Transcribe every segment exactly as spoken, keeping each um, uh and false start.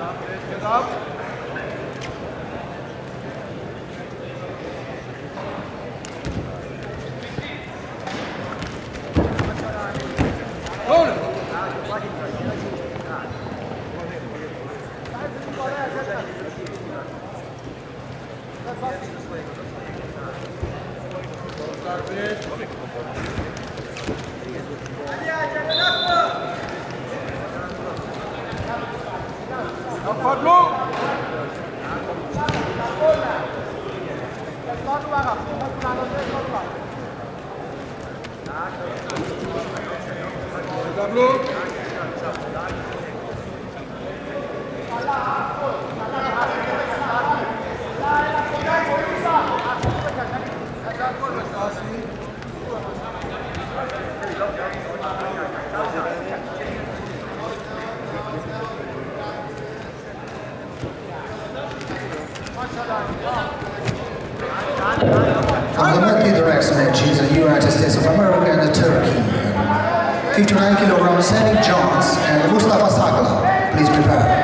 Fundamentally, the next match is the United States of America and Turkey. fifty-nine kilogram Saint John's and Mustafa Sagla. Please prepare.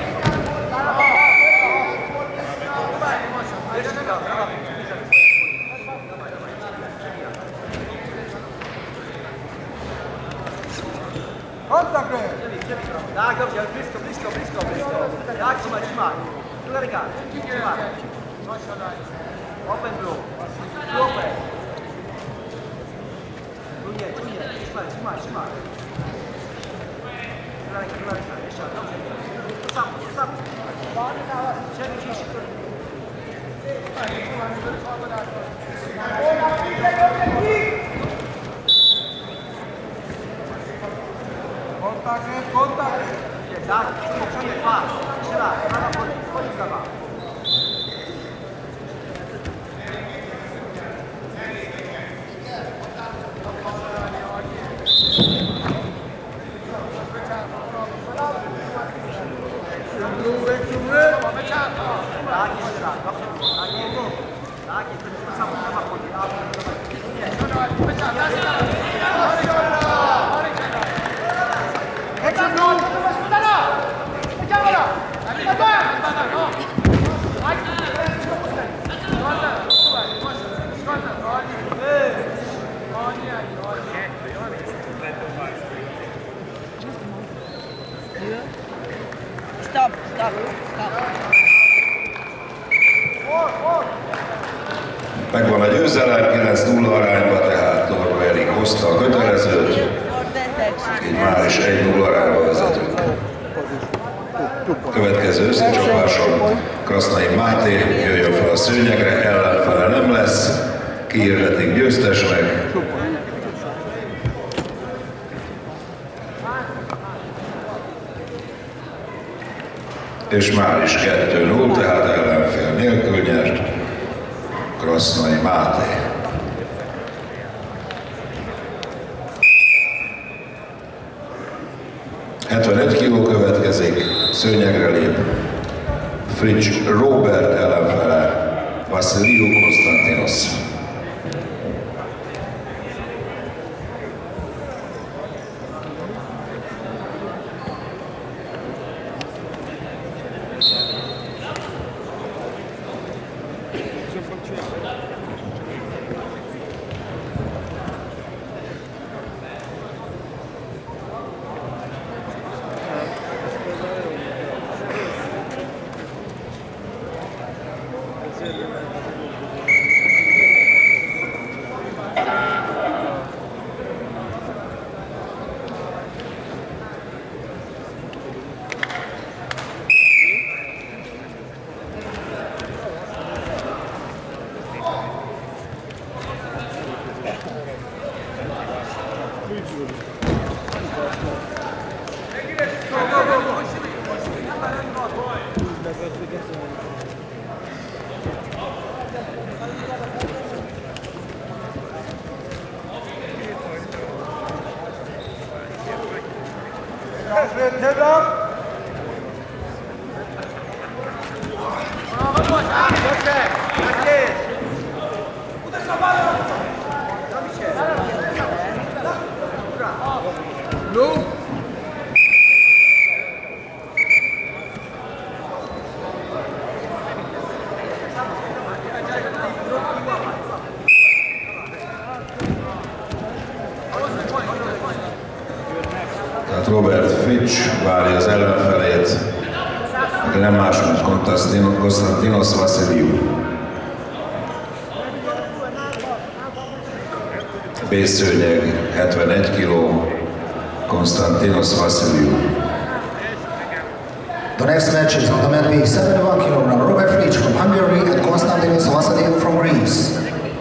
Tak, dobrze, blisko, blisko, blisko, blisko. Tak, trzymaj, trzymaj. Tu ręka, trzymaj. Open blue. Blue open. Tu nie, tu nie. Trzymaj, trzymaj, trzymaj. Tu ręka, tu ręka. Jeszcze, dobrze. Tu sam, tu sam. Czemu ci się to... Kontakt, kontakt! Tak, spokojnie, dwa, trzy raz, prawa, chodź, prawa. Tak, jeszcze raz, dobrze, tak jest, tak jest, to samo prawa chodzi, a Stop, stop, stop. Megvan a győzelem, kilenc nulla arányba, tehát Dorva Erik hozta a kötelezőt, így már is egy nulla arányba vezetünk. Következő összecsapáson Krasznai Máté jöjjön fel a szőnyegre, ellenfele nem lesz, kiirdetik győztesnek. És már is kettő null, tehát ellenfél nélkül nyert Krasznai Máté. hetvenöt kiló következik, szőnyegre lép Fritsch Robert ellenfele, Vassiliou Konstantinos. nem más, mint Konstantinos Vasiliou. B-szőnyeg hetvenegy kiló, Konstantinos Vasiliou. The next match is on the mat weight seventy-one kilogram. Robert Fritsch from Hungary and Konstantinos Vasiliou from Greece.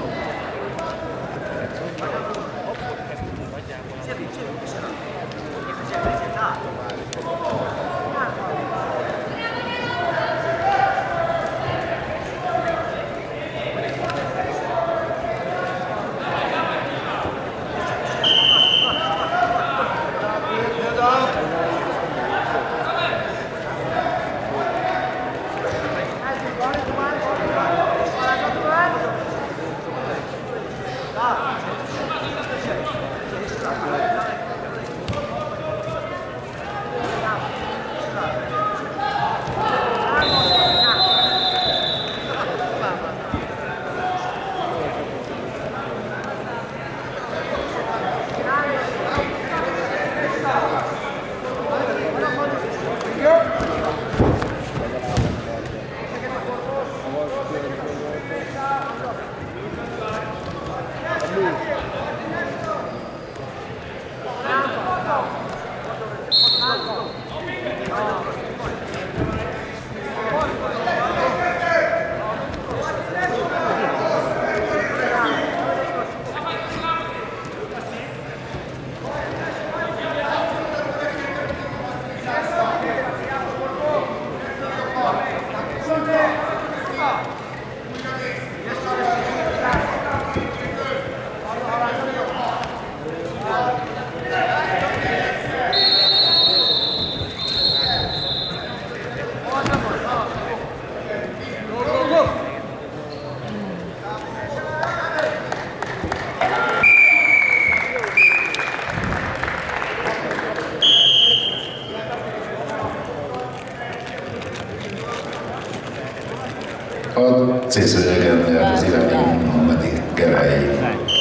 A C-szőnyegen nyert az iráni Mohamedi Gerei.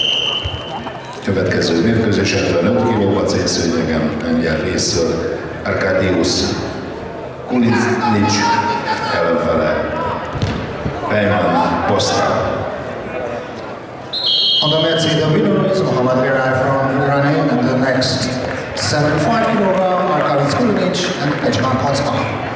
Következő mérkőzés hetvenöt kiló, a C-szőnyegen mindjárt részről Arkadiusz Kuliznics ellenfele Peyman Posta. On the mat weight, the winner is Mohamed Gerai from Iran and the next seventy-five kilogram Arkadiusz Kuliznic and Peyman Posta.